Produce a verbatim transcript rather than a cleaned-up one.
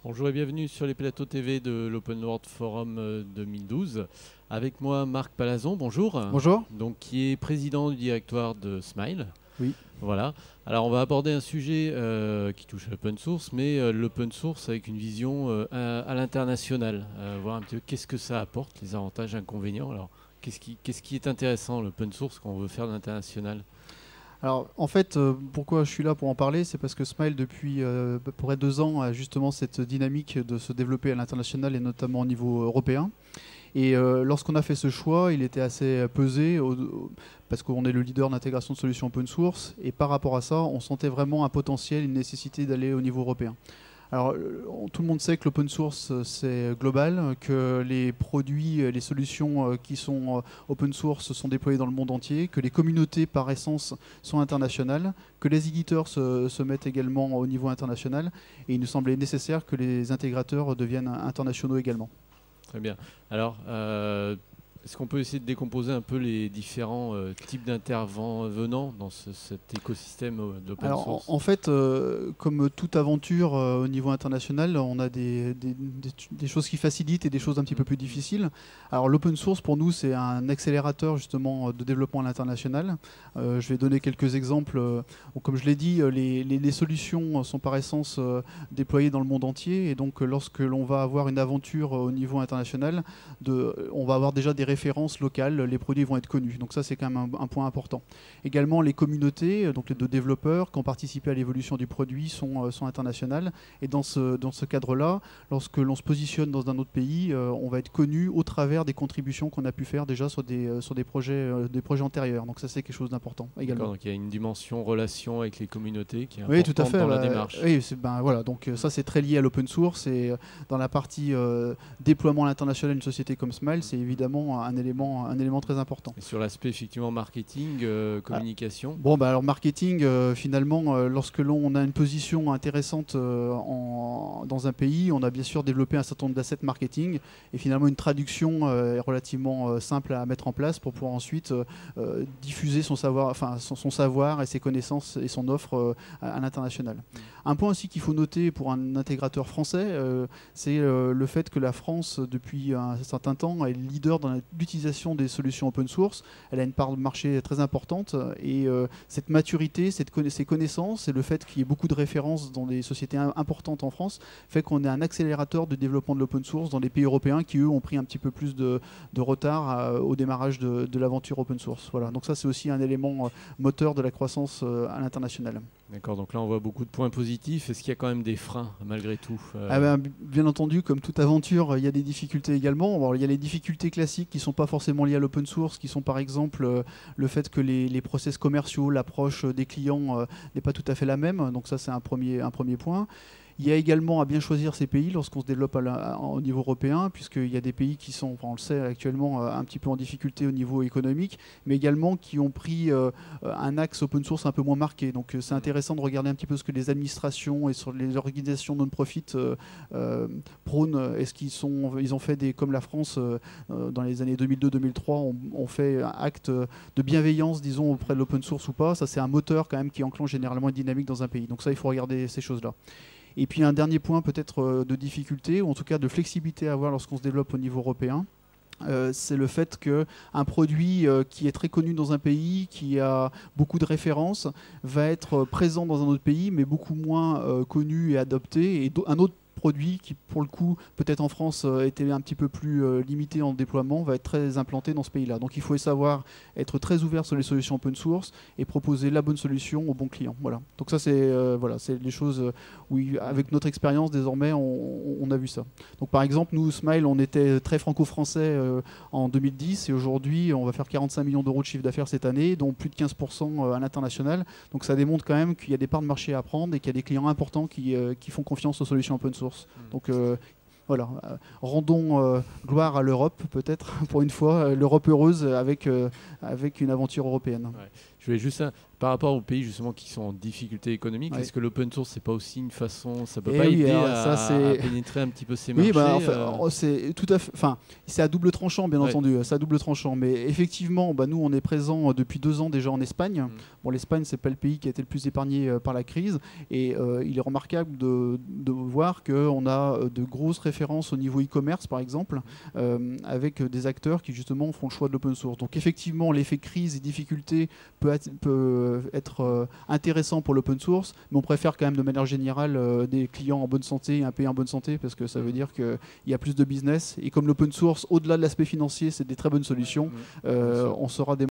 Bonjour et bienvenue sur les plateaux T V de l'Open World Forum euh, deux mille douze. Avec moi Marc Palazon, bonjour. Bonjour. Donc, qui est président du directoire de Smile. Oui. Voilà. Alors on va aborder un sujet euh, qui touche à l'open source, mais euh, l'open source avec une vision euh, à, à l'international. Euh, voir un petit peu qu'est-ce que ça apporte, les avantages, inconvénients. Alors qu'est-ce qui, qu'est-ce qui est intéressant l'open source quand on veut faire de l'international? Alors en fait, euh, pourquoi je suis là pour en parler, c'est parce que Smile depuis euh, à peu près deux ans a justement cette dynamique de se développer à l'international et notamment au niveau européen. Et euh, lorsqu'on a fait ce choix, il était assez pesé au, au, parce qu'on est le leader d'intégration de solutions open source. Et par rapport à ça, on sentait vraiment un potentiel, une nécessité d'aller au niveau européen. Alors, tout le monde sait que l'open source, c'est global, que les produits, les solutions qui sont open source sont déployées dans le monde entier, que les communautés, par essence, sont internationales, que les éditeurs se, se mettent également au niveau international. Et il nous semblait nécessaire que les intégrateurs deviennent internationaux également. Très bien. Alors, euh, est-ce qu'on peut essayer de décomposer un peu les différents euh, types d'intervenants dans ce, cet écosystème d'open source? En, en fait, euh, comme toute aventure euh, au niveau international, on a des, des, des, des choses qui facilitent et des choses un petit peu plus difficiles. Alors l'open source, pour nous, c'est un accélérateur justement de développement à l'international. Euh, je vais donner quelques exemples. Euh, comme je l'ai dit, les, les, les solutions sont par essence euh, déployées dans le monde entier. Et donc, lorsque l'on va avoir une aventure au niveau international, de, on va avoir déjà des références locales, les produits vont être connus. Donc ça, c'est quand même un, un point important. Également, les communautés, donc les deux développeurs qui ont participé à l'évolution du produit sont, euh, sont internationales. Et dans ce, dans ce cadre-là, lorsque l'on se positionne dans un autre pays, euh, on va être connu au travers des contributions qu'on a pu faire déjà sur des, euh, sur des, projets, euh, des projets antérieurs. Donc ça, c'est quelque chose d'important également. Donc il y a une dimension relation avec les communautés qui est oui, importante tout à fait, dans bah, la démarche. Oui, ben, voilà, donc ça, c'est très lié à l'open source. Et euh, dans la partie euh, déploiement à l'international d'une société comme Smile, c'est évidemment un élément, un élément très important. Et sur l'aspect effectivement marketing, euh, communication. Ah, bon, bah alors marketing, euh, finalement, euh, lorsque l'on a une position intéressante euh, en, dans un pays, on a bien sûr développé un certain nombre d'assets marketing et finalement une traduction euh, est relativement euh, simple à mettre en place pour pouvoir ensuite euh, diffuser son savoir, enfin son, son savoir et ses connaissances et son offre euh, à, à l'international. Mmh. Un point aussi qu'il faut noter pour un intégrateur français, euh, c'est euh, le fait que la France, depuis un certain temps, est leader dans l'utilisation des solutions open source. Elle a une part de marché très importante et euh, cette maturité, cette conna ces connaissances et le fait qu'il y ait beaucoup de références dans des sociétés importantes en France fait qu'on est un accélérateur de développement de l'open source dans les pays européens qui, eux, ont pris un petit peu plus de, de retard à, au démarrage de, de l'aventure open source. Voilà. Donc ça, c'est aussi un élément euh, moteur de la croissance euh, à l'international. D'accord, donc là on voit beaucoup de points positifs. Est-ce qu'il y a quand même des freins malgré tout? euh... ah ben, Bien entendu, comme toute aventure, il y a des difficultés également. Alors, il y a les difficultés classiques qui ne sont pas forcément liées à l'open source, qui sont par exemple euh, le fait que les, les process commerciaux, l'approche des clients euh, n'est pas tout à fait la même. Donc ça, c'est un premier, un premier point. Il y a également à bien choisir ces pays lorsqu'on se développe à la, à, au niveau européen, puisqu'il y a des pays qui sont, enfin on le sait actuellement, euh, un petit peu en difficulté au niveau économique, mais également qui ont pris euh, un axe open source un peu moins marqué. Donc euh, c'est intéressant de regarder un petit peu ce que les administrations et sur les organisations non-profit euh, euh, prônent. Est-ce qu'ils sont, ils ont fait des, comme la France euh, dans les années deux mille deux deux mille trois, ont on fait un acte de bienveillance, disons, auprès de l'open source ou pas. Ça, c'est un moteur quand même qui enclenche généralement une dynamique dans un pays. Donc ça, il faut regarder ces choses-là. Et puis un dernier point peut-être de difficulté, ou en tout cas de flexibilité à avoir lorsqu'on se développe au niveau européen. Euh, c'est le fait qu'un produit euh, qui est très connu dans un pays, qui a beaucoup de références, va être présent dans un autre pays, mais beaucoup moins euh, connu et adopté. Et un autre produit qui, pour le coup, peut-être en France, euh, était un petit peu plus euh, limité en déploiement, va être très implanté dans ce pays-là. Donc il faut savoir être très ouvert sur les solutions open source et proposer la bonne solution au bon client. Voilà. Donc ça, c'est euh, voilà, c'est les choses où, avec notre expérience, désormais, on, on a vu ça. Donc par exemple, nous, Smile, on était très franco-français euh, en deux mille dix et aujourd'hui, on va faire quarante-cinq millions d'euros de chiffre d'affaires cette année, dont plus de quinze pour cent à l'international. Donc ça démontre quand même qu'il y a des parts de marché à prendre et qu'il y a des clients importants qui, euh, qui font confiance aux solutions open source. Donc euh, voilà, euh, rendons euh, gloire à l'Europe peut-être pour une fois, euh, l'Europe heureuse avec, euh, avec une aventure européenne. Ouais. Je voulais juste un- par rapport aux pays justement qui sont en difficulté économique, Ouais. est-ce que l'open source c'est pas aussi une façon, ça peut Eh pas oui, aider alors à, ça, c'est- à pénétrer un petit peu ces Oui, marchés bah, enfin, euh, oh, c'est tout à fait. Enfin, c'est à double tranchant, bien Ouais. entendu. C'est à double tranchant. Mais effectivement, bah, nous, on est présent depuis deux ans déjà en Espagne. Mm. Bon, l'Espagne, c'est pas le pays qui a été le plus épargné euh, par la crise, et euh, il est remarquable de, de voir qu'on a euh, de grosses références au niveau e-commerce, par exemple, euh, avec euh, des acteurs qui justement font le choix de l'open source. Donc, effectivement, l'effet crise et difficulté peut être, peut être euh, intéressant pour l'open source, mais on préfère quand même de manière générale euh, des clients en bonne santé, un pays en bonne santé, parce que ça veut dire qu'il y a plus de business. Et comme l'open source, au-delà de l'aspect financier, c'est des très bonnes solutions, Mm. euh, Bien sûr. on sera des